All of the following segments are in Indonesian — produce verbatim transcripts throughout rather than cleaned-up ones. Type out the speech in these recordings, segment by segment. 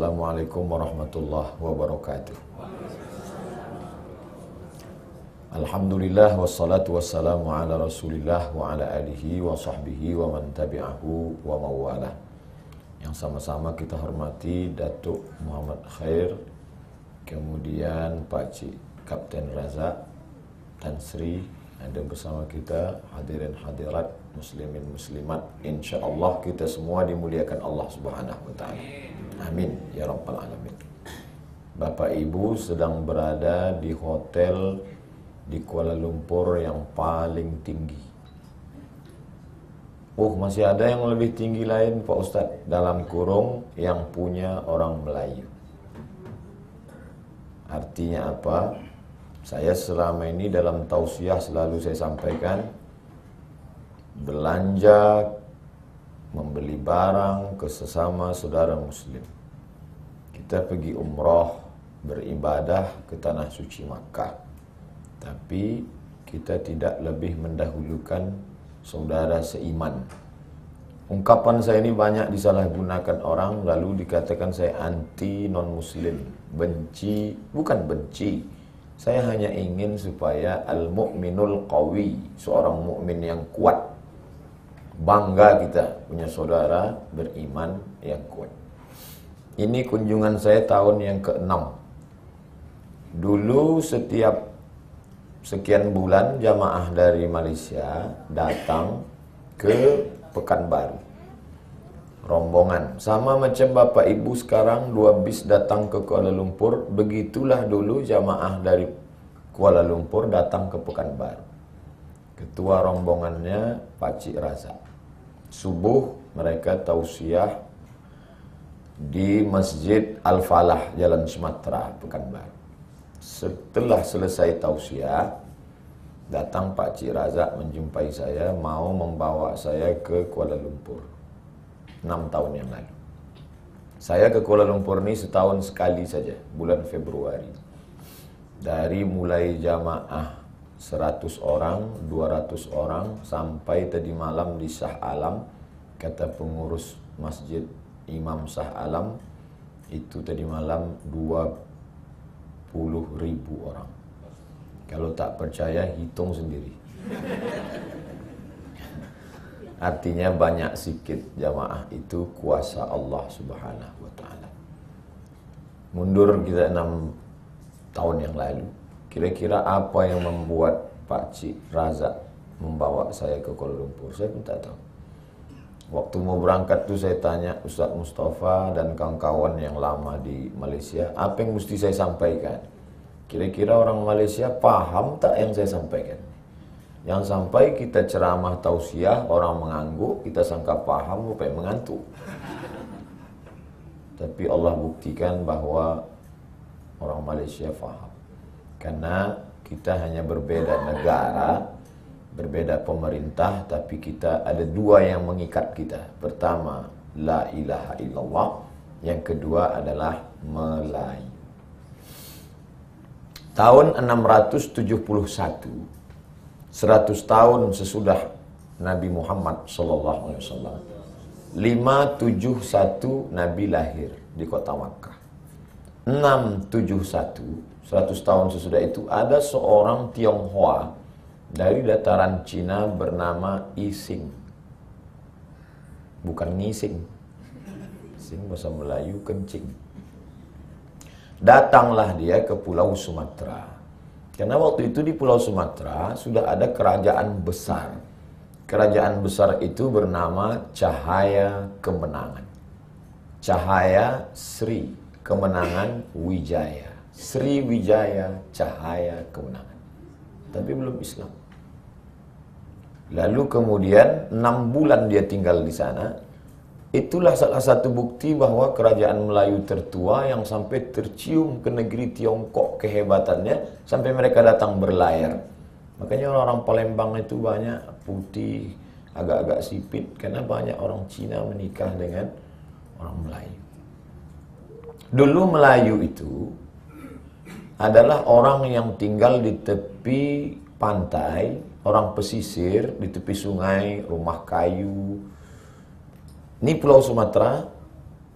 Assalamualaikum warahmatullahi wabarakatuh. Alhamdulillah wassalatu wassalamu ala Rasulillah wa ala alihi wa sahbihi wa man tabi'ahu wa mawala. Yang sama-sama kita hormati Datuk Muhammad Khair, kemudian Pak Cik Kapten Razak, Tan Sri ada bersama kita, hadirin hadirat, muslimin muslimat. InsyaAllah kita semua dimuliakan Allah Subhanahu wa ta'ala. Amin ya rabbal alamin. Bapak Ibu sedang berada di hotel di Kuala Lumpur yang paling tinggi. Oh, masih ada yang lebih tinggi lain Pak Ustadz, dalam kurung yang punya orang Melayu. Artinya apa? Saya selama ini dalam tausiah selalu saya sampaikan, belanja, membeli barang ke sesama saudara muslim. Kita pergi umrah, beribadah ke tanah suci Makkah. Tapi kita tidak lebih mendahulukan saudara seiman. Ungkapan saya ini banyak disalahgunakan orang, lalu dikatakan saya anti non-muslim, benci, bukan benci. Saya hanya ingin supaya al-mu'minul qawi, seorang mukmin yang kuat. Bangga kita punya saudara beriman yang kuat. Ini kunjungan saya tahun yang keenam. Dulu setiap sekian bulan jamaah dari Malaysia datang ke Pekanbaru. Rombongan. Sama macam Bapak Ibu sekarang dua bis datang ke Kuala Lumpur. Begitulah dulu jamaah dari Kuala Lumpur datang ke Pekanbaru. Ketua rombongannya Pak Cik Razak. Subuh mereka tausiah di Masjid Al-Falah, Jalan Sumatera, Pekanbaru. Setelah selesai tausiah, datang Pak Cik Razak menjumpai saya, mau membawa saya ke Kuala Lumpur. enam tahun yang lalu. Saya ke Kuala Lumpur ini setahun sekali saja, bulan Februari. Dari mulai jamaah seratus orang, dua ratus orang, sampai tadi malam di Shah Alam, kata pengurus masjid Imam Shah Alam, itu tadi malam dua puluh ribu orang. Kalau tak percaya, hitung sendiri. Artinya banyak sikit jamaah itu kuasa Allah Subhanahu wa ta'ala. Mundur kita enam tahun yang lalu. Kira-kira apa yang membuat Pak Cik Razak membawa saya ke Kuala Lumpur? Saya pun tak tahu. Waktu mau berangkat tu saya tanya Ustaz Mustafa dan kawan-kawan yang lama di Malaysia, apa yang mesti saya sampaikan? Kira-kira orang Malaysia paham tak yang saya sampaikan? Yang sampai kita ceramah tausiah, orang mengangguk, kita sangka paham, rupanya mengantuk. Tapi Allah buktikan bahwa orang Malaysia faham. Karena kita hanya berbeda negara, berbeda pemerintah, tapi kita ada dua yang mengikat kita. Pertama, la ilaha illallah. Yang kedua adalah Melayu. Tahun enam ratus tujuh puluh satu, seratus tahun sesudah Nabi Muhammad sallallahu alaihi wasallam, lima tujuh satu Nabi lahir di kota Makkah. enam tujuh satu, seratus tahun sesudah itu, ada seorang Tionghoa dari dataran Cina bernama Ising. Bukan ngising. Ising bahasa Melayu kencing. Datanglah dia ke Pulau Sumatera. Karena waktu itu di Pulau Sumatera sudah ada kerajaan besar. Kerajaan besar itu bernama Cahaya Kemenangan. Cahaya Sri Kemenangan Wijaya. Sri Wijaya Cahaya Kemenangan. Tapi belum Islam. Lalu kemudian enam bulan dia tinggal di sana. Itulah salah satu bukti bahwa kerajaan Melayu tertua yang sampai tercium ke negeri Tiongkok kehebatannya sampai mereka datang berlayar. Makanya orang Palembang itu banyak putih, agak-agak sipit karena banyak orang Cina menikah dengan orang Melayu. Dulu Melayu itu adalah orang yang tinggal di tepi pantai, orang pesisir, di tepi sungai, rumah kayu. Ini Pulau Sumatera,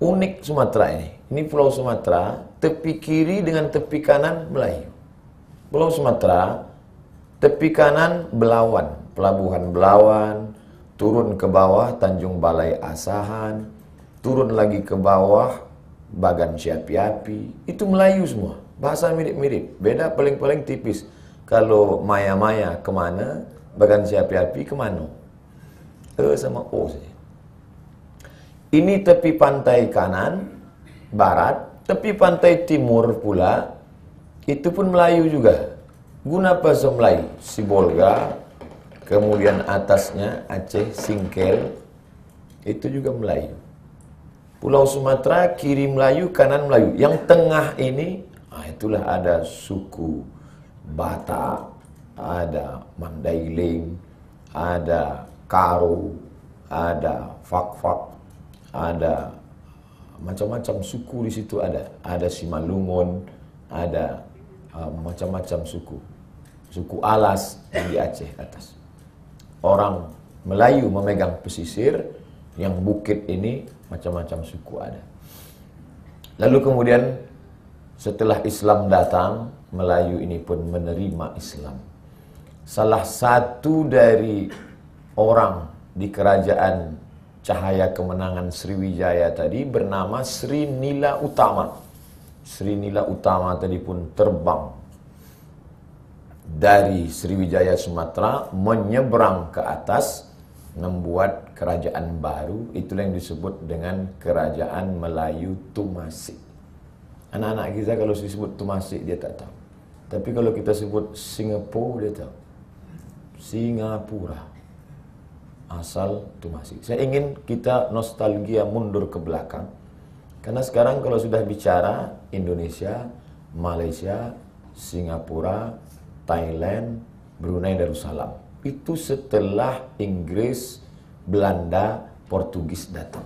unik Sumatera ini. Ini Pulau Sumatera, tepi kiri dengan tepi kanan Melayu. Pulau Sumatera, tepi kanan Belawan, Pelabuhan Belawan, turun ke bawah Tanjung Balai Asahan, turun lagi ke bawah Bagan Ciapi-api. Itu Melayu semua, bahasa mirip-mirip, beda paling-paling tipis. Kalau Maya-Maya kemana, Bagan Ciapi-api kemana? E sama O saja. Ini tepi pantai kanan, barat, tepi pantai timur pula, itu pun Melayu juga. Guna bahasa Melayu, Sibolga, kemudian atasnya Aceh, Singkel, itu juga Melayu. Pulau Sumatera, kiri Melayu, kanan Melayu. Yang tengah ini, ah, itulah ada suku Batak, ada Mandailing, ada Karo, ada Fak-Fak, ada macam-macam suku di situ ada. Ada Simalungun, ada uh, macam-macam suku. Suku Alas yang di Aceh atas. Orang Melayu memegang pesisir, yang bukit ini macam-macam suku ada. Lalu kemudian setelah Islam datang, Melayu ini pun menerima Islam. Salah satu dari orang di kerajaan Cahaya Kemenangan Sriwijaya tadi bernama Sri Nila Utama. Sri Nila Utama tadi pun terbang dari Sriwijaya Sumatera menyeberang ke atas, membuat kerajaan baru. Itulah yang disebut dengan Kerajaan Melayu Tumasik. Anak-anak kita kalau disebut Tumasik dia tak tahu. Tapi kalau kita sebut Singapura dia tahu. Singapura, asal Tumasik. Saya ingin kita nostalgia mundur ke belakang. Karena sekarang kalau sudah bicara Indonesia, Malaysia, Singapura, Thailand, Brunei Darussalam, itu setelah Inggris, Belanda, Portugis datang.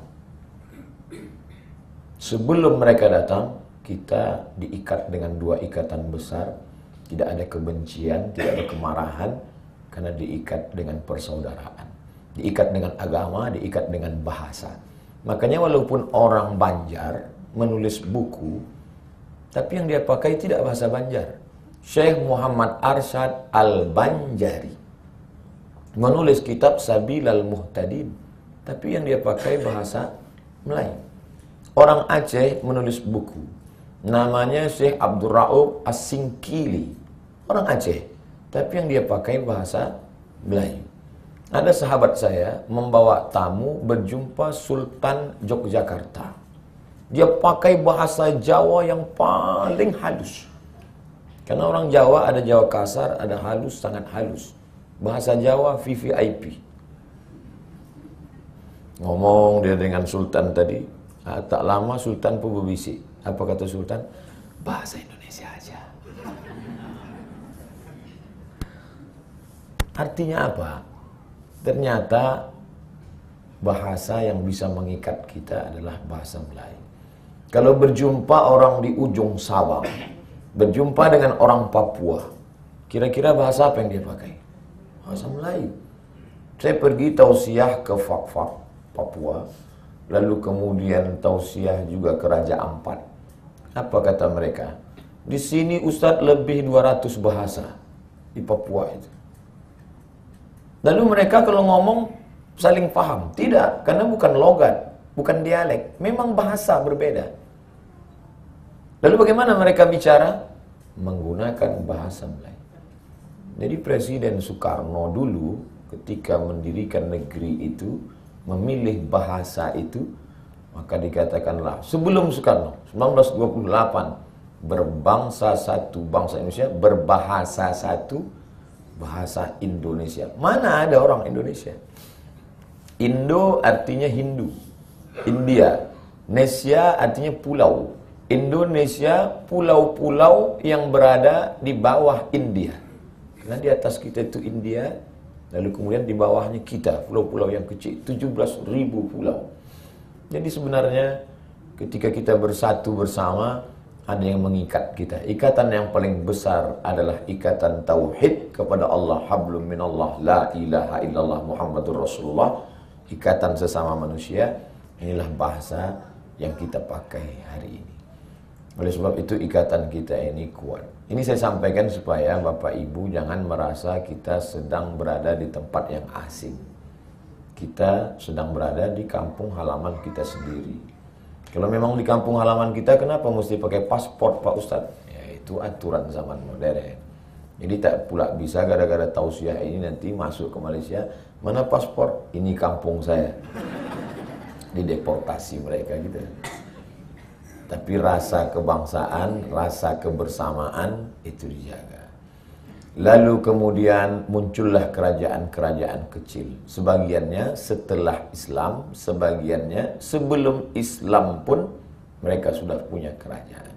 Sebelum mereka datang, kita diikat dengan dua ikatan besar. Tidak ada kebencian, tidak ada kemarahan, karena diikat dengan persaudaraan. Diikat dengan agama, diikat dengan bahasa. Makanya walaupun orang Banjar menulis buku, tapi yang dia pakai tidak bahasa Banjar. Syekh Muhammad Arsyad Al-Banjari menulis kitab Sabilal Muhtadin, tapi yang dia pakai bahasa Melayu. Orang Aceh menulis buku, namanya Syekh Abdul Raub As-Singkili, orang Aceh, tapi yang dia pakai bahasa Melayu. Ada sahabat saya membawa tamu berjumpa Sultan Yogyakarta. Dia pakai bahasa Jawa yang paling halus. Karena orang Jawa ada Jawa kasar, ada halus, sangat halus. Bahasa Jawa V V I P. Ngomong dia dengan Sultan tadi, ah, tak lama Sultan pun berbisik. Apa kata Sultan? Bahasa Indonesia aja. Artinya apa? Ternyata bahasa yang bisa mengikat kita adalah bahasa Melayu. Kalau berjumpa orang di ujung Sabang, berjumpa dengan orang Papua, kira-kira bahasa apa yang dia pakai? Bahasa Melayu. Saya pergi tausiah ke Fak-Fak, Papua, lalu kemudian tausiah juga ke Raja Ampat. Apa kata mereka? Di sini Ustadz lebih dua ratus bahasa di Papua itu. Lalu mereka kalau ngomong saling paham? Tidak, karena bukan logat, bukan dialek, memang bahasa berbeda. Lalu bagaimana mereka bicara? Menggunakan bahasa Melayu. Jadi Presiden Soekarno dulu ketika mendirikan negeri itu memilih bahasa itu, maka dikatakanlah sebelum Soekarno seribu sembilan ratus dua puluh delapan berbangsa satu, bangsa Indonesia, berbahasa satu, bahasa Indonesia. Mana ada orang Indonesia? Indo artinya Hindu, India. Nesia artinya pulau. Indonesia pulau-pulau yang berada di bawah India. Karena di atas kita itu India, lalu kemudian di bawahnya kita, pulau-pulau yang kecil, tujuh belas ribu pulau. Jadi sebenarnya ketika kita bersatu bersama, ada yang mengikat kita. Ikatan yang paling besar adalah ikatan tauhid kepada Allah, hablum minallah, la ilaha illallah Muhammadur Rasulullah. Ikatan sesama manusia, inilah bahasa yang kita pakai hari ini. Oleh sebab itu ikatan kita ini kuat. Ini saya sampaikan supaya Bapak Ibu jangan merasa kita sedang berada di tempat yang asing. Kita sedang berada di kampung halaman kita sendiri. Kalau memang di kampung halaman kita, kenapa mesti pakai paspor Pak Ustadz? Ya itu aturan zaman modern. Jadi tak pula bisa gara-gara tausiah ini nanti masuk ke Malaysia, mana paspor? Ini kampung saya. Dideportasi mereka gitu. Tapi rasa kebangsaan, rasa kebersamaan itu dijaga. Lalu kemudian muncullah kerajaan-kerajaan kecil. Sebagiannya setelah Islam, sebagiannya sebelum Islam pun mereka sudah punya kerajaan.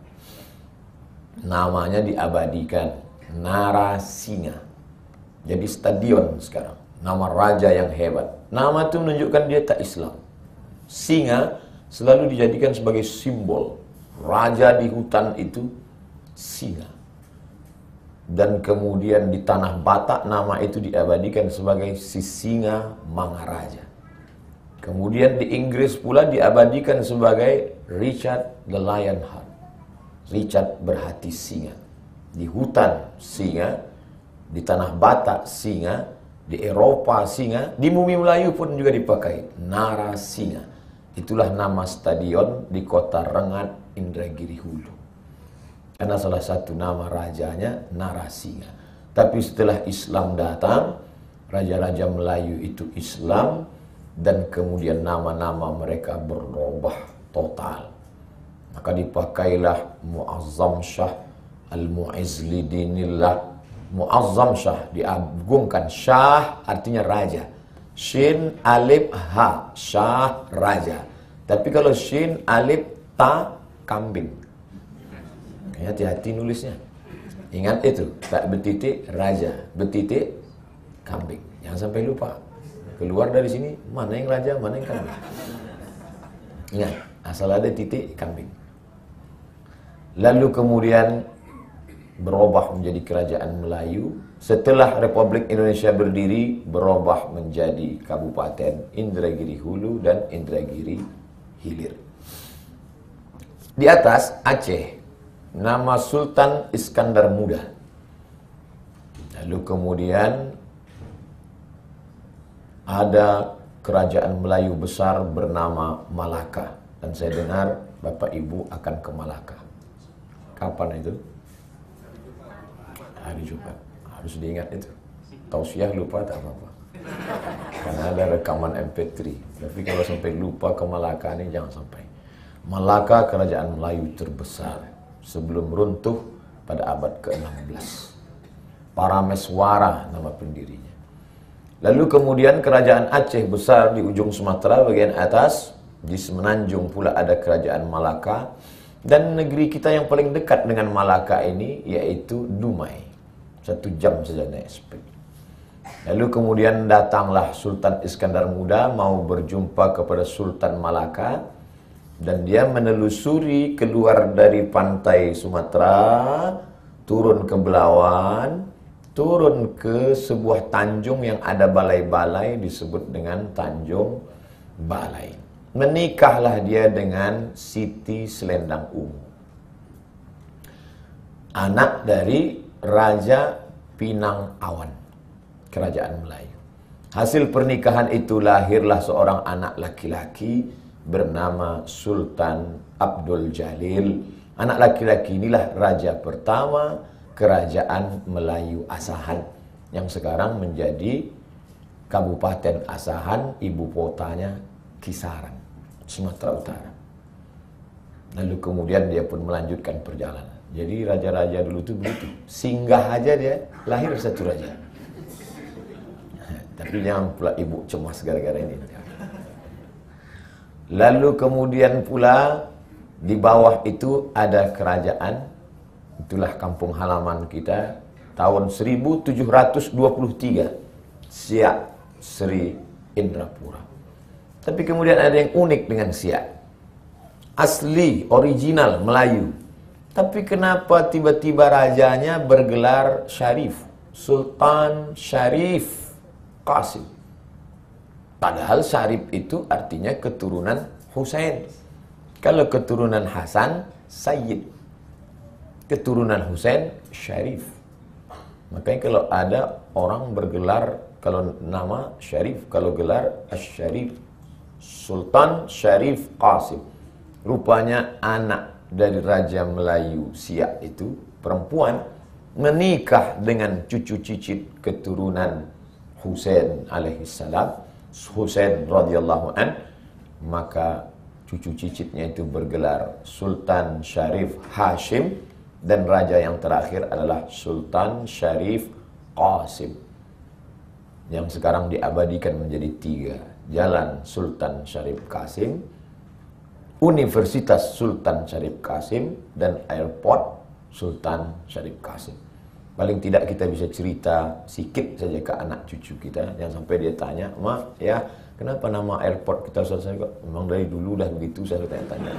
Namanya diabadikan, Narasinga. Jadi stadion sekarang. Nama raja yang hebat. Nama itu menunjukkan dia tak Islam. Singa selalu dijadikan sebagai simbol. Raja di hutan itu singa. Dan kemudian di tanah Batak nama itu diabadikan sebagai Sisinga Mangaraja. Kemudian di Inggris pula diabadikan sebagai Richard the Lionheart. Richard berhati singa. Di hutan singa, di tanah Batak singa, di Eropa singa, di bumi Melayu pun juga dipakai Narasinga. Itulah nama stadion di kota Rengat, Indragiri Hulu. Karena salah satu nama rajanya Narasinga. Tapi setelah Islam datang, raja-raja Melayu itu Islam, dan kemudian nama-nama mereka berubah total. Maka dipakailah Muazzam Shah Al-Mu'izz Lidinillah. Muazzam Shah, diagungkan. Shah artinya raja. Shin alif ha, Shah raja. Tapi kalau shin alif ta, kambing. Hati-hati nulisnya. Ingat itu, tak bertitik raja, bertitik kambing. Jangan sampai lupa. Keluar dari sini, mana yang raja, mana yang kambing. Ingat, asal ada titik kambing. Lalu kemudian berubah menjadi kerajaan Melayu. Setelah Republik Indonesia berdiri, berubah menjadi Kabupaten Indragiri Hulu dan Indragiri Hilir. Di atas Aceh, nama Sultan Iskandar Muda. Lalu kemudian ada kerajaan Melayu besar bernama Malaka. Dan saya dengar Bapak Ibu akan ke Malaka. Kapan itu? Hari Jumat. Harus diingat itu. Tausiah lupa tak apa-apa. Karena ada rekaman M P tiga. Tapi kalau sampai lupa ke Malaka ini jangan sampai. Malaka kerajaan Melayu terbesar sebelum runtuh pada abad ke enam belas. Parameswara nama pendirinya. Lalu kemudian kerajaan Aceh besar di ujung Sumatera bagian atas. Di semenanjung pula ada kerajaan Malaka. Dan negeri kita yang paling dekat dengan Malaka ini yaitu Dumai. Satu jam saja naik sepeda. Lalu kemudian datanglah Sultan Iskandar Muda mau berjumpa kepada Sultan Malaka. Dan dia menelusuri keluar dari pantai Sumatera, turun ke Belawan, turun ke sebuah tanjung yang ada balai-balai disebut dengan Tanjung Balai. Menikahlah dia dengan Siti Selendang Ungu. Anak dari Raja Pinang Awan, kerajaan Melayu. Hasil pernikahan itu lahirlah seorang anak laki-laki bernama Sultan Abdul Jalil. Anak laki-laki inilah raja pertama kerajaan Melayu Asahan yang sekarang menjadi Kabupaten Asahan, ibu kotanya Kisaran, Sumatera Utara. Lalu kemudian dia pun melanjutkan perjalanan. Jadi raja-raja dulu itu begitu. Singgah aja dia, lahir satu raja. Tapi jangan pula ibu cemas gara-gara ini. Lalu kemudian pula di bawah itu ada kerajaan. Itulah kampung halaman kita. Tahun seribu tujuh ratus dua puluh tiga. Siak Sri Indrapura. Tapi kemudian ada yang unik dengan Siak. Asli, original Melayu. Tapi kenapa tiba-tiba rajanya bergelar Syarif? Sultan Syarif Qasim. Padahal Syarif itu artinya keturunan Husain. Kalau keturunan Hasan, Sayyid. Keturunan Husain, Syarif. Makanya kalau ada orang bergelar, kalau nama Syarif, kalau gelar Asy-Syarif, Sultan Syarif Qasim. Rupanya anak dari Raja Melayu Siak itu, perempuan, menikah dengan cucu cicit keturunan Husain alaihissalam, Husain radhiyallahu an, maka cucu cicitnya itu bergelar Sultan Syarif Hashim, dan raja yang terakhir adalah Sultan Syarif Qasim, yang sekarang diabadikan menjadi tiga: Jalan Sultan Syarif Qasim, Universitas Sultan Syarif Qasim, dan Airport Sultan Syarif Qasim. Paling tidak kita bisa cerita sikit saja ke anak cucu kita, yang sampai dia tanya, "Ma, ya, kenapa nama airport kita Sultan Syarif Qasim?" Memang dari dulu dah begitu, saya tanya-tanya.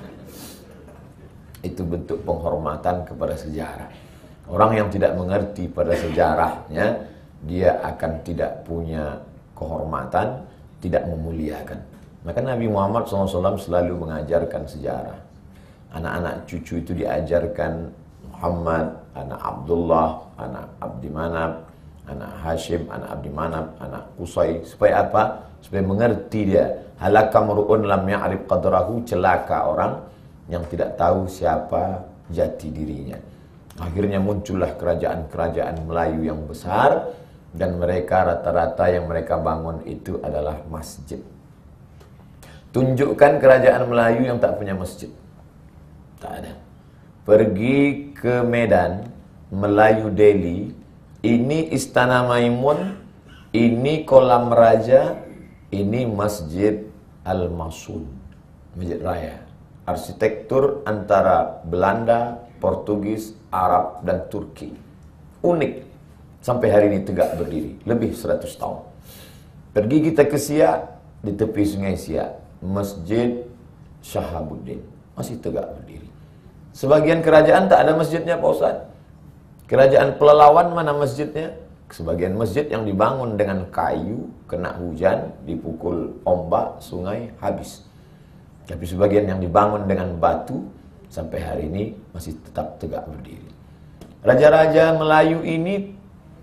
Itu bentuk penghormatan kepada sejarah. Orang yang tidak mengerti pada sejarahnya, dia akan tidak punya kehormatan, tidak memuliakan. Maka Nabi Muhammad shallallahu alaihi wasallam selalu mengajarkan sejarah. Anak-anak cucu itu diajarkan Muhammad, anak Abdullah, anak Abdi Manaf, anak Hashim, anak Abdi Manaf, anak Qusay. Supaya apa? Supaya mengerti dia. Halaka mar'un lam ya'rif qadrahu, celaka orang yang tidak tahu siapa jati dirinya. Akhirnya muncullah kerajaan-kerajaan Melayu yang besar, dan mereka rata-rata yang mereka bangun itu adalah masjid. Tunjukkan kerajaan Melayu yang tak punya masjid. Tak ada. Pergi ke Medan, Melayu Delhi, ini Istana Maimun, ini Kolam Raja, ini Masjid Al-Masun, Masjid Raya. Arsitektur antara Belanda, Portugis, Arab, dan Turki. Unik. Sampai hari ini tegak berdiri. Lebih seratus tahun. Pergi kita ke Siak, di tepi sungai Siak, Masjid Shahabuddin. Masih tegak berdiri. Sebagian kerajaan tak ada masjidnya, Pak Ustaz. Kerajaan Pelalawan mana masjidnya? Sebagian masjid yang dibangun dengan kayu, kena hujan, dipukul ombak, sungai, habis. Tapi sebagian yang dibangun dengan batu, sampai hari ini masih tetap tegak berdiri. Raja-raja Melayu ini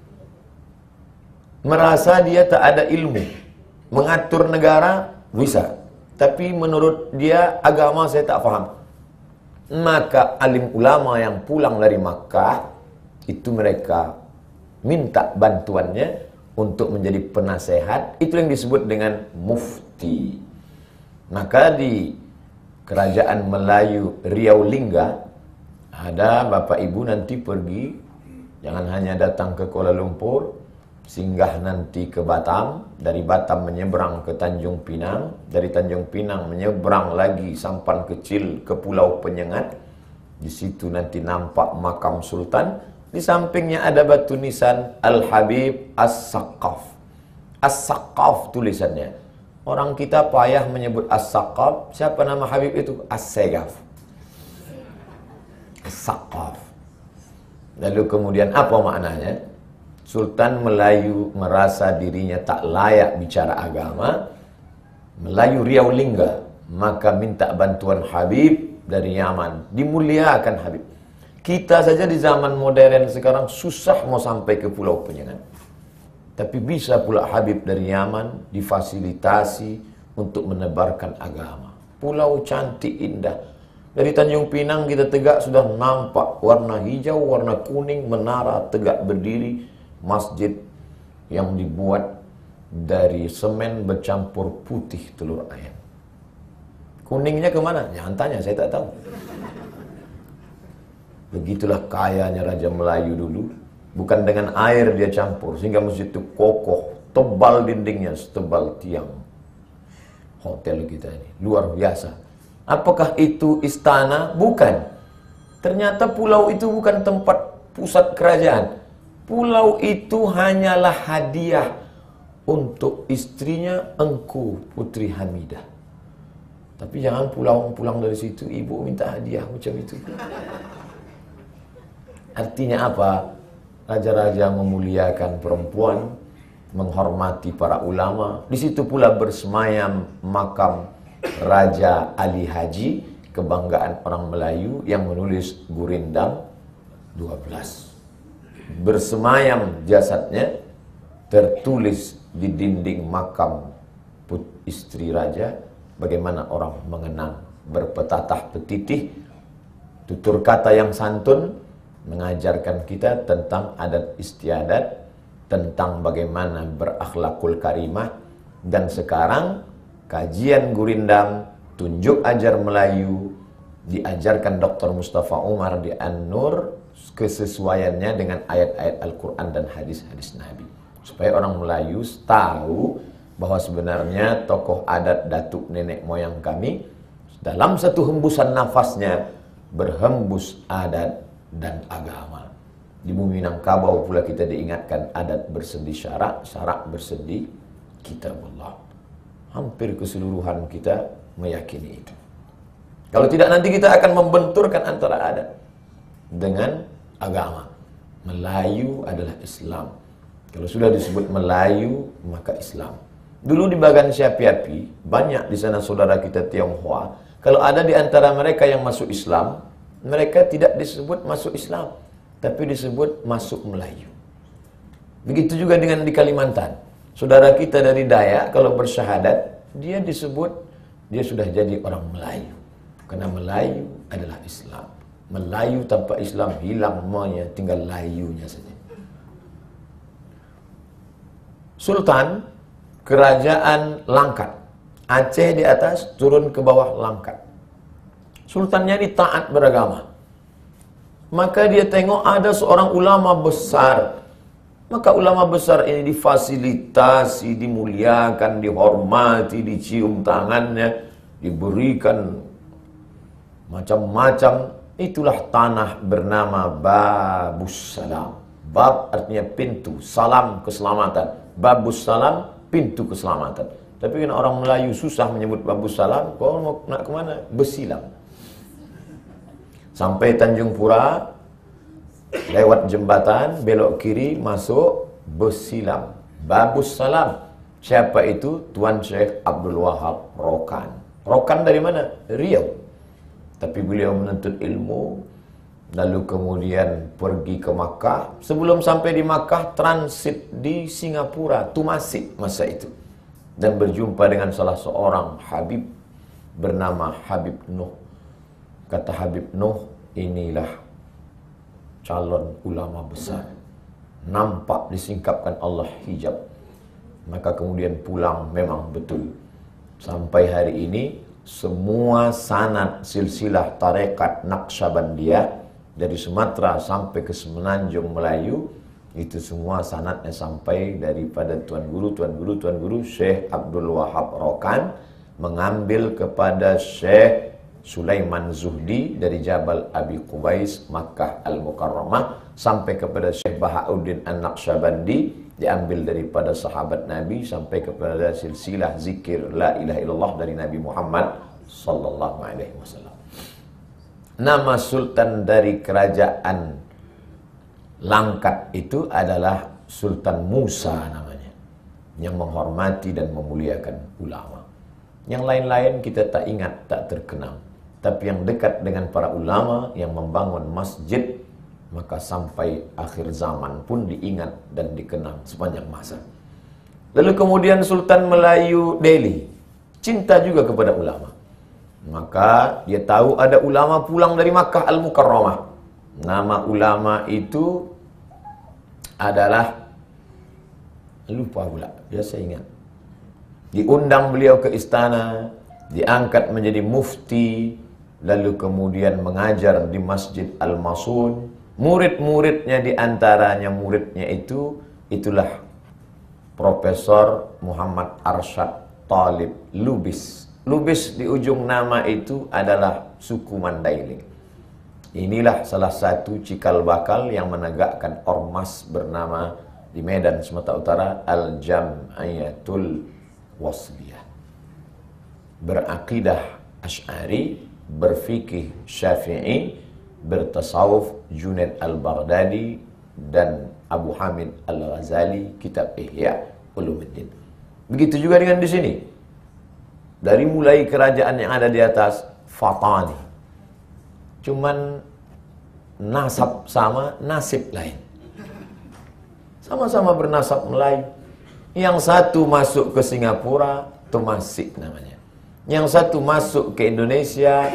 merasa dia tak ada ilmu. Mengatur negara bisa, tapi menurut dia agama saya tak faham. Maka alim ulama yang pulang dari Makkah, itu mereka minta bantuannya untuk menjadi penasehat. Itu yang disebut dengan mufti. Maka di kerajaan Melayu Riau Lingga, ada bapak ibu nanti pergi, jangan hanya datang ke Kuala Lumpur, singgah nanti ke Batam, dari Batam menyeberang ke Tanjung Pinang, dari Tanjung Pinang menyeberang lagi sampan kecil ke Pulau Penyengat. Di situ nanti nampak makam sultan, di sampingnya ada batu nisan Al-Habib As-Saqqaf. As-Saqqaf tulisannya. Orang kita payah menyebut As-Saqqaf. Siapa nama Habib itu? As-Segaf. As-Saqqaf. Lalu kemudian apa maknanya? Sultan Melayu merasa dirinya tak layak bicara agama. Melayu Riau Lingga, maka minta bantuan Habib dari Yaman. Dimuliakan Habib. Kita saja di zaman modern sekarang susah mau sampai ke Pulau Penyengat. Tapi bisa pula Habib dari Yaman difasilitasi untuk menebarkan agama. Pulau cantik indah. Dari Tanjung Pinang kita tegak sudah nampak warna hijau, warna kuning, menara tegak berdiri, masjid yang dibuat dari semen bercampur putih telur ayam. Kuningnya kemana? Jangan tanya, saya tak tahu. Begitulah kayanya Raja Melayu dulu. Bukan dengan air dia campur, sehingga masjid itu kokoh, tebal dindingnya, setebal tiang hotel kita ini. Luar biasa. Apakah itu istana? Bukan. Ternyata pulau itu bukan tempat pusat kerajaan. Pulau itu hanyalah hadiah untuk istrinya Engku Putri Hamidah. Tapi jangan pulang-pulang dari situ, ibu minta hadiah macam itu. Artinya apa? Raja-raja memuliakan perempuan, menghormati para ulama. Di situ pula bersemayam makam Raja Ali Haji, kebanggaan orang Melayu, yang menulis Gurindam dua belas. Bersemayam jasadnya, tertulis di dinding makam put istri raja, bagaimana orang mengenang, berpetatah petitih, tutur kata yang santun, mengajarkan kita tentang adat istiadat, tentang bagaimana berakhlakul karimah. Dan sekarang kajian Gurindam, tunjuk ajar Melayu, diajarkan Doktor Mustafa Umar di An-Nur, kesesuaiannya dengan ayat-ayat Al-Quran dan hadis-hadis Nabi. Supaya orang Melayu tahu bahwa sebenarnya tokoh adat datuk nenek moyang kami, dalam satu hembusan nafasnya, berhembus adat dan agama. Di bumi Minangkabau pula kita diingatkan adat bersendi syarak, syarak bersendi kitabullah. Hampir keseluruhan kita meyakini itu. Kalau tidak, nanti kita akan membenturkan antara adat dengan agama. Melayu adalah Islam. Kalau sudah disebut Melayu, maka Islam. Dulu di Bagan Siapi-api, banyak di sana saudara kita Tionghoa. Kalau ada di antara mereka yang masuk Islam, mereka tidak disebut masuk Islam, tapi disebut masuk Melayu. Begitu juga dengan di Kalimantan. Saudara kita dari Dayak, kalau bersyahadat, dia disebut, dia sudah jadi orang Melayu. Karena Melayu adalah Islam. Melayu tanpa Islam hilang semuanya, tinggal layunya saja. Sultan, kerajaan Langkat. Aceh di atas, turun ke bawah Langkat. Sultannya ini taat beragama. Maka dia tengok ada seorang ulama besar. Maka ulama besar ini difasilitasi, dimuliakan, dihormati, dicium tangannya, diberikan macam-macam. Itulah tanah bernama Babus Salam. Bab artinya pintu, salam keselamatan. Babus Salam, pintu keselamatan. Tapi kan orang Melayu susah menyebut Babus Salam. Kau mau nak kemana? Besilam. Sampai Tanjung Pura, lewat jembatan, belok kiri, masuk Besilam. Babus Salam. Siapa itu? Tuan Syekh Abdul Wahab Rokan. Rokan dari mana? Riau. Tapi beliau menuntut ilmu, lalu kemudian pergi ke Makkah. Sebelum sampai di Makkah, transit di Singapura, Tumasik masa itu. Dan berjumpa dengan salah seorang Habib bernama Habib Nuh. Kata Habib Nuh, inilah calon ulama besar. Nampak disingkapkan Allah hijab. Maka kemudian pulang, memang betul. Sampai hari ini, semua sanad silsilah tarekat Naqsyabandiyah dari Sumatera sampai ke Semenanjung Melayu, itu semua sanadnya sampai daripada Tuan Guru, Tuan Guru, Tuan Guru Syekh Abdul Wahab Rokan mengambil kepada Syekh Sulaiman Zuhdi dari Jabal Abi Qubais, Makkah Al-Mukarramah, sampai kepada Syekh Bahauddin An-Naqsyabandi, diambil daripada sahabat Nabi, sampai kepada silsilah zikir la ilaha illallah dari Nabi Muhammad sallallahu alaihi wasallam. Nama sultan dari kerajaan Langkat itu adalah Sultan Musa namanya, yang menghormati dan memuliakan ulama. Yang lain-lain kita tak ingat, tak terkenal. Tapi yang dekat dengan para ulama yang membangun masjid, maka sampai akhir zaman pun diingat dan dikenang sepanjang masa. Lalu kemudian Sultan Melayu Delhi cinta juga kepada ulama. Maka dia tahu ada ulama pulang dari Makkah Al-Mukarramah. Nama ulama itu adalah, lupa pula, biasa ingat. Diundang beliau ke istana, diangkat menjadi mufti, lalu kemudian mengajar di Masjid Al-Masun. Murid-muridnya diantaranya muridnya itu, itulah Profesor Muhammad Arsyad Talib Lubis. Lubis di ujung nama itu adalah suku Mandailing. Inilah salah satu cikal bakal yang menegakkan ormas bernama di Medan, Sumatera Utara, Al-Jam'iyatul Wasliyah. Berakidah Asy'ari, berfikih Syafi'i, bertasawuf Junaid Al-Baghdadi dan Abu Hamid Al-Ghazali, kitab Ihya Ulumuddin. Begitu juga dengan di sini. Dari mulai kerajaan yang ada di atas, Fatani. Cuman nasab sama, nasib lain. Sama-sama bernasab Melayu. Yang satu masuk ke Singapura, Tomasik namanya. Yang satu masuk ke Indonesia,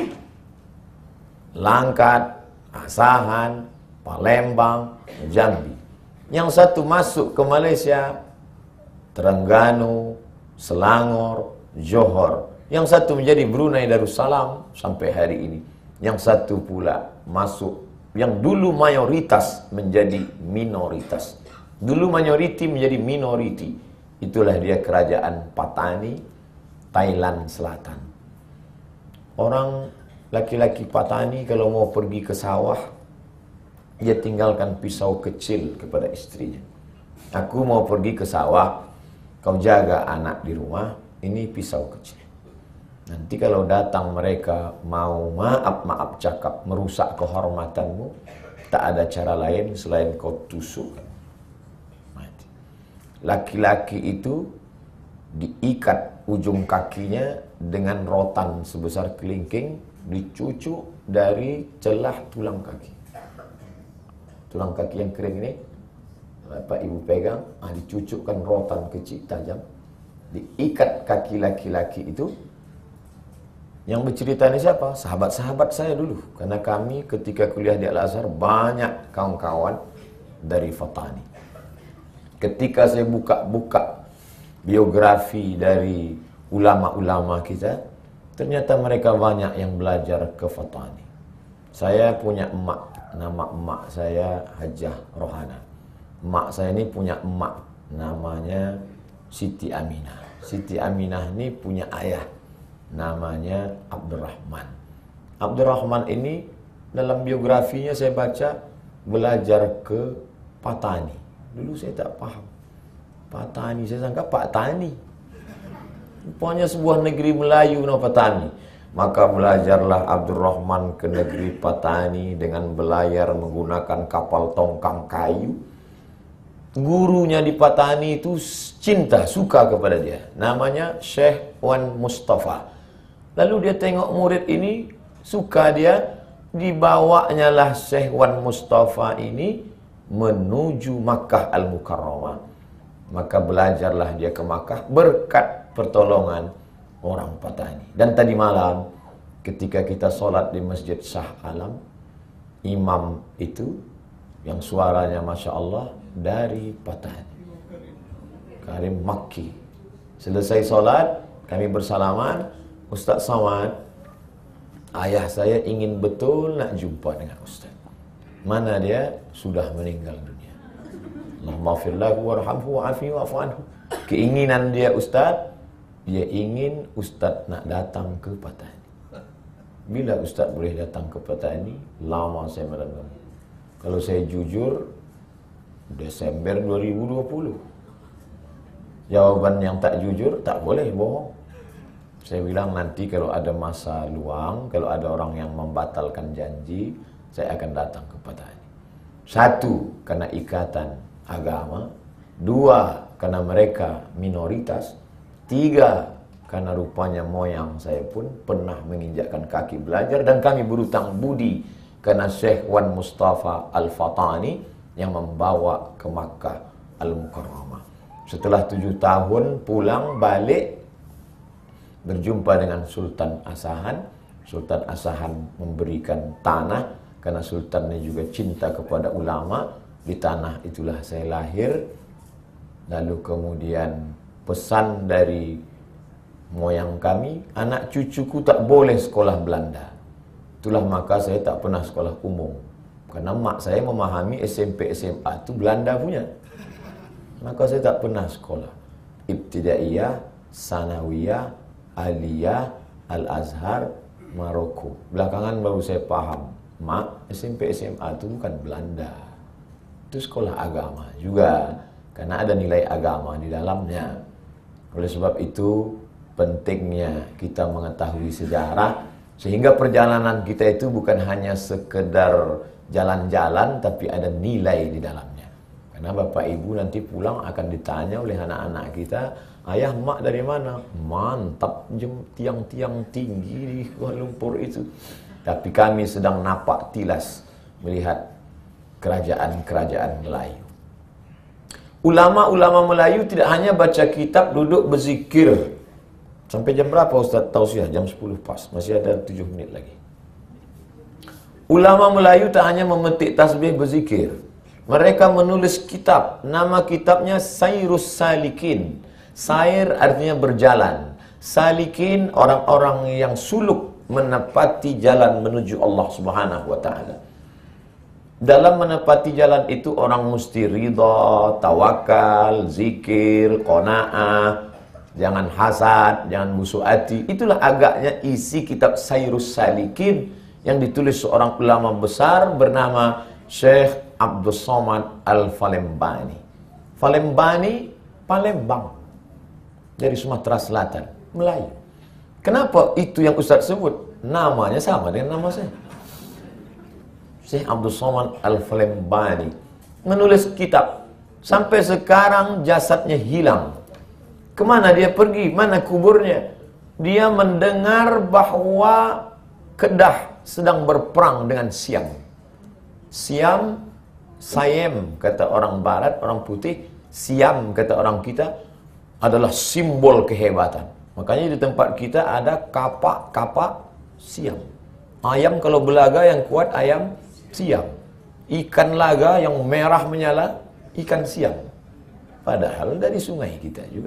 Langkat, Asahan, Palembang, Jambi. Yang satu masuk ke Malaysia, Terengganu, Selangor, Johor. Yang satu menjadi Brunei Darussalam sampai hari ini. Yang satu pula masuk, yang dulu mayoritas menjadi minoritas. Dulu majoriti menjadi minoriti. Itulah dia kerajaan Patani, Thailand Selatan. Orang laki-laki Patani kalau mau pergi ke sawah, dia tinggalkan pisau kecil kepada istrinya. Aku mau pergi ke sawah, kau jaga anak di rumah, ini pisau kecil. Nanti kalau datang mereka mau maaf-maaf cakap, merusak kehormatanmu, tak ada cara lain selain kau tusuk. Mati. Laki-laki itu diikat ujung kakinya dengan rotan sebesar kelingking, dicucuk dari celah tulang kaki. Tulang kaki yang kering ini, Bapak Ibu pegang, ah, dicucukkan rotan kecil tajam, diikat kaki laki-laki itu. Yang bercerita ini siapa? Sahabat-sahabat saya dulu. Karena kami ketika kuliah di Al-Azhar banyak kawan-kawan dari Fatani. Ketika saya buka-buka biografi dari ulama-ulama kita, ternyata mereka banyak yang belajar ke Fatani. Saya punya emak, nama emak saya Hajah Rohana. Emak saya ini punya emak, namanya Siti Aminah. Siti Aminah ini punya ayah, namanya Abdurrahman. Abdurrahman ini dalam biografinya saya baca belajar ke Patani. Dulu saya tak paham. Patani, saya sangka Pak Tani. Rupanya sebuah negeri Melayu nama Patani. Maka belajarlah Abdurrahman ke negeri Patani dengan belayar menggunakan kapal tongkang kayu. Gurunya di Patani itu cinta, suka kepada dia. Namanya Syekh Wan Mustafa. Lalu dia tengok murid ini, suka dia, dibawanya lah Syekh Wan Mustafa ini menuju Makkah Al-Mukarramah. Maka belajarlah dia ke Makkah berkat pertolongan orang Patani. Dan tadi malam ketika kita sholat di Masjid Shah Alam, imam itu yang suaranya Masya Allah dari Patani, Karim Makki. Selesai sholat kami bersalaman, Ustaz Samad, ayah saya ingin betul nak jumpa dengan Ustaz. Mana dia? Sudah meninggal dunia. Allahumma firlahu warhamhu wa'afi wa'afu anhu. Keinginan dia Ustaz, dia ingin Ustaz nak datang ke Patani. Bila Ustaz boleh datang ke Patani? Lama saya merenung. Kalau saya jujur, Desember dua ribu dua puluh. Jawaban yang tak jujur, tak boleh bohong. Saya bilang nanti kalau ada masa luang, kalau ada orang yang membatalkan janji, saya akan datang ke Patani. Satu, karena ikatan agama. Dua, karena mereka minoritas. Tiga, karena rupanya moyang saya pun pernah menginjakkan kaki belajar. Dan kami berutang budi karena Syekh Wan Mustafa Al-Fatani yang membawa ke Makkah Al-Mukarramah. Setelah tujuh tahun pulang balik, berjumpa dengan Sultan Asahan. Sultan Asahan memberikan tanah, karena Sultan ini juga cinta kepada ulama. Di tanah itulah saya lahir. Lalu kemudian pesan dari moyang kami, anak cucuku tak boleh sekolah Belanda. Itulah maka saya tak pernah sekolah umum. Karena mak saya memahami S M P S M A itu Belanda punya. Maka saya tak pernah sekolah. Ibtidaiyah, Sanawiyah, Aliyah, Al-Azhar, Maroko. Belakangan baru saya paham, mak, S M P S M A itu bukan Belanda. Itu sekolah agama juga. Karena ada nilai agama di dalamnya. Oleh sebab itu pentingnya kita mengetahui sejarah, sehingga perjalanan kita itu bukan hanya sekedar jalan-jalan, tapi ada nilai di dalamnya. Karena Karena bapak ibu nanti pulang akan ditanya oleh anak-anak kita, ayah mak dari mana? Mantap, tiang-tiang tinggi di Kuala Lumpur itu. Tapi kami sedang napak tilas melihat kerajaan-kerajaan Melayu. Ulama-ulama Melayu tidak hanya baca kitab, duduk berzikir. Sampai jam berapa Ustaz tausiah? Jam sepuluh pas, masih ada tujuh menit lagi. Ulama Melayu tak hanya memetik tasbih berzikir. Mereka menulis kitab. Nama kitabnya Sairus Salikin. Sair artinya berjalan. Salikin orang-orang yang suluk menepati jalan menuju Allah Subhanahu wa taala. Dalam menepati jalan itu orang mesti ridha, tawakal, zikir, qanaah, jangan hasad, jangan musuh hati. Itulah agaknya isi kitab Sairus Salikin yang ditulis seorang ulama besar bernama Syekh Abdul Somad Al-Falembani. Falembani, Palembang. Dari Sumatera Selatan, Melayu. Kenapa itu yang Ustaz sebut? Namanya sama dengan nama saya. Syekh Abdul Somad Al-Falembani menulis kitab. Sampai sekarang jasadnya hilang. Kemana dia pergi? Mana kuburnya? Dia mendengar bahwa Kedah sedang berperang dengan Siam. Siam, Siam kata orang barat, orang putih. Siam kata orang kita adalah simbol kehebatan. Makanya di tempat kita ada kapak-kapak Siam. Ayam kalau belaga yang kuat ayam Siam. Ikan laga yang merah menyala ikan Siam. Padahal dari sungai kita juga.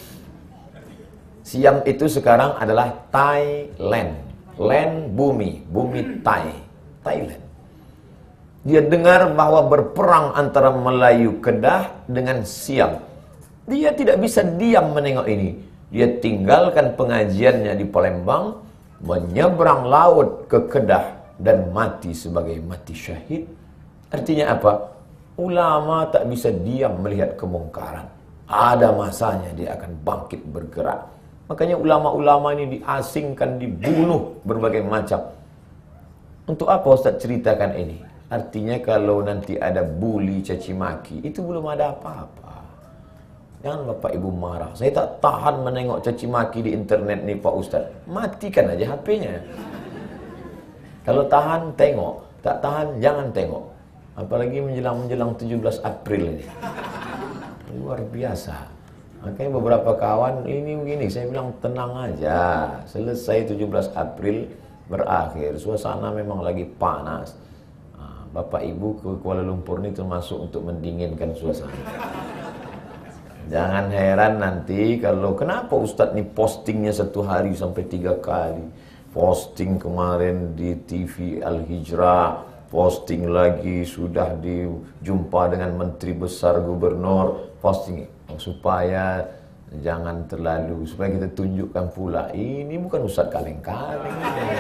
Siam itu sekarang adalah Thailand. Land bumi, bumi Thai, Thailand. Dia dengar bahwa berperang antara Melayu Kedah dengan Siam. Dia tidak bisa diam menengok ini. Dia tinggalkan pengajiannya di Palembang, menyeberang laut ke Kedah dan mati sebagai mati syahid. Artinya apa? Ulama tak bisa diam melihat kemungkaran. Ada masanya dia akan bangkit bergerak. Makanya ulama-ulama ini diasingkan, dibunuh berbagai macam. Untuk apa Ustaz ceritakan ini? Artinya kalau nanti ada bully, caci maki, itu belum ada apa-apa. Jangan Bapak Ibu marah. Saya tak tahan menengok caci maki di internet nih Pak Ustaz. Matikan aja H P-nya. Kalau tahan, tengok. Tak tahan, jangan tengok. Apalagi menjelang-menjelang tujuh belas April ini. Luar biasa. Makanya beberapa kawan, ini begini, saya bilang tenang aja. Selesai tujuh belas April, berakhir. Suasana memang lagi panas. Bapak Ibu ke Kuala Lumpur ini termasuk untuk mendinginkan suasana. Jangan heran nanti kalau kenapa Ustadz ini postingnya satu hari sampai tiga kali. Posting kemarin di T V Al-Hijrah, posting lagi sudah dijumpa dengan Menteri Besar Gubernur, posting supaya jangan terlalu, supaya kita tunjukkan pula ini bukan Ustadz kaleng-kaleng.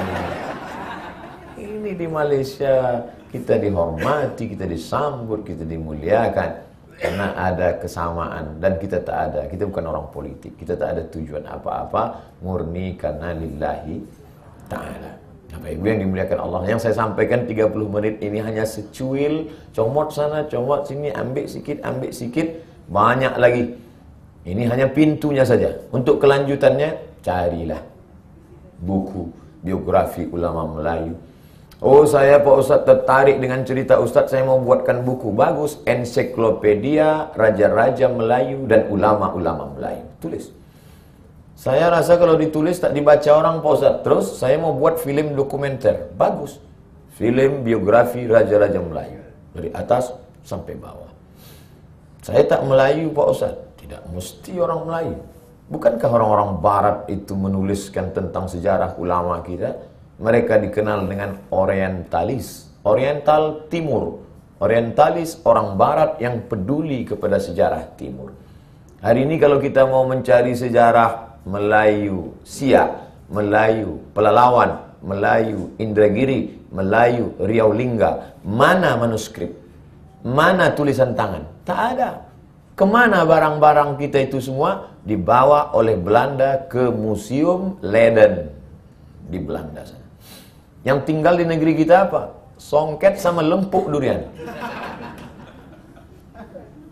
Ini di Malaysia kita dihormati, kita disambut, kita dimuliakan. Karena ada kesamaan dan kita tak ada. Kita bukan orang politik. Kita tak ada tujuan apa-apa. Murni karena lillahi ta'ala. Bapak Ibu yang dimuliakan Allah. Yang saya sampaikan tiga puluh menit ini hanya secuil. Comot sana, comot sini. Ambil sikit, ambil sikit. Banyak lagi. Ini hanya pintunya saja. Untuk kelanjutannya, carilah buku biografi ulama Melayu. Oh saya Pak Ustadz tertarik dengan cerita Ustadz, saya mau buatkan buku. Bagus, ensiklopedia Raja-Raja Melayu dan Ulama-Ulama Melayu. Tulis. Saya rasa kalau ditulis tak dibaca orang Pak Ustadz. Terus saya mau buat film dokumenter. Bagus. Film biografi Raja-Raja Melayu. Dari atas sampai bawah. Saya tak Melayu Pak Ustadz. Tidak mesti orang Melayu. Bukankah orang-orang Barat itu menuliskan tentang sejarah ulama kita? Mereka dikenal dengan orientalis, oriental timur. Orientalis orang barat yang peduli kepada sejarah timur. Hari ini kalau kita mau mencari sejarah Melayu Siak, Melayu Pelalawan, Melayu Indragiri, Melayu Riau Lingga, mana manuskrip? Mana tulisan tangan? Tak ada. Kemana barang-barang kita itu semua? Dibawa oleh Belanda ke Museum Leiden di Belanda sana. Yang tinggal di negeri kita apa? Songket sama lempuk durian.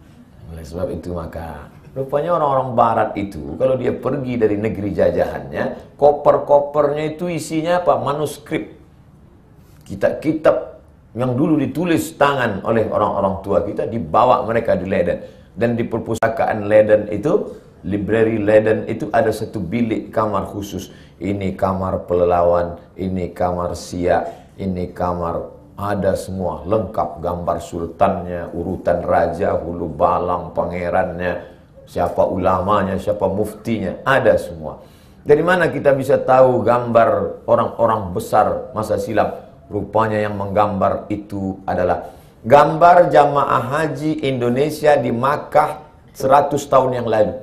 Sebab itu maka rupanya orang-orang barat itu kalau dia pergi dari negeri jajahannya, koper-kopernya itu isinya apa? Manuskrip, kitab-kitab yang dulu ditulis tangan oleh orang-orang tua kita, dibawa mereka di Leiden. Dan di perpustakaan Leiden itu, library Leiden itu ada satu bilik kamar khusus. Ini kamar pelelawan, ini kamar siak, ini kamar, ada semua lengkap, gambar sultannya, urutan raja, hulu balang, pangerannya, siapa ulamanya, siapa muftinya, ada semua. Dari mana kita bisa tahu gambar orang-orang besar masa silam? Rupanya yang menggambar itu adalah gambar jamaah haji Indonesia di Makkah seratus tahun yang lalu.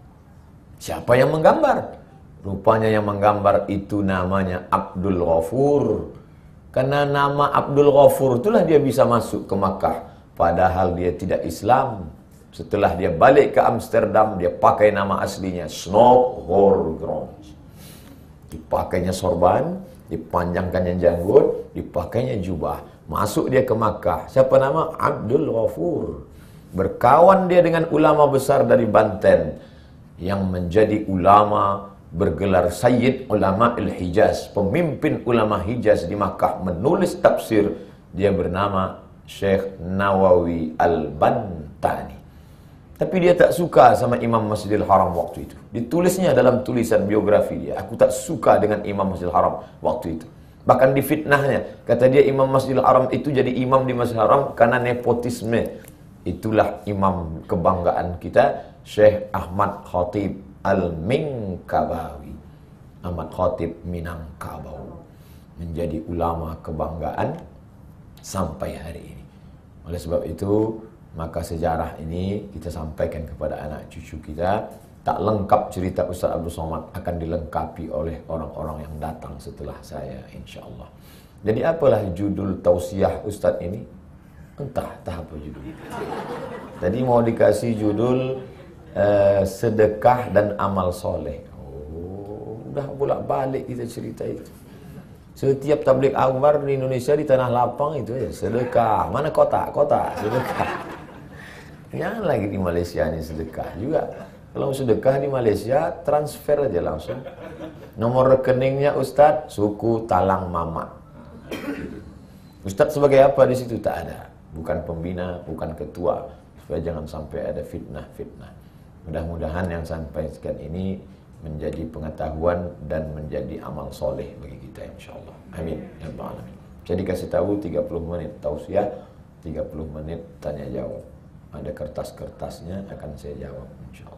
Siapa yang menggambar? Rupanya yang menggambar itu namanya Abdul Ghafur. Karena nama Abdul Ghafur itulah dia bisa masuk ke Makkah. Padahal dia tidak Islam. Setelah dia balik ke Amsterdam, dia pakai nama aslinya Snoop Horgrons. Dipakainya sorban, dipanjangkannya janggut, dipakainya jubah. Masuk dia ke Makkah. Siapa nama? Abdul Ghafur. Berkawan dia dengan ulama besar dari Banten yang menjadi ulama bergelar Sayyid Ulama al-Hijaz, pemimpin ulama Hijaz di Makkah, menulis tafsir. Dia bernama Syekh Nawawi Al-Bantani. Tapi dia tak suka sama Imam Masjidil Haram waktu itu. Ditulisnya dalam tulisan biografi dia, aku tak suka dengan Imam Masjidil Haram waktu itu. Bahkan difitnahnya, kata dia Imam Masjidil Haram itu jadi imam di Masjidil Haram karena nepotisme. Itulah imam kebanggaan kita, Syekh Ahmad Khatib Al-Minkabawi. Ahmad Khatib Minangkabau menjadi ulama kebanggaan sampai hari ini. Oleh sebab itu, maka sejarah ini kita sampaikan kepada anak cucu kita. Tak lengkap cerita Ustaz Abdul Somad, akan dilengkapi oleh orang-orang yang datang setelah saya, insya Allah. Jadi apalah judul tausiah Ustaz ini? Entah, entah apa judul. Tadi mau dikasih judul uh, sedekah dan amal soleh. Oh, udah bolak-balik kita cerita itu. Setiap tabligh akbar di Indonesia, di Tanah Lapang itu ya sedekah. Mana kota? Kota, sedekah. Jangan lagi di Malaysia ini sedekah juga. Kalau sedekah di Malaysia, transfer aja langsung. Nomor rekeningnya Ustadz, suku Talang Mama. Ustadz sebagai apa di situ? Tak ada. Bukan pembina, bukan ketua. Supaya jangan sampai ada fitnah-fitnah. Mudah-mudahan yang sampaikan ini menjadi pengetahuan dan menjadi amal soleh bagi kita, insyaAllah. Amin. Ya Rabbal Alamin. Jadi kasih tahu tiga puluh menit tausiah, tiga puluh menit tanya jawab. Ada kertas-kertasnya, akan saya jawab, insyaAllah.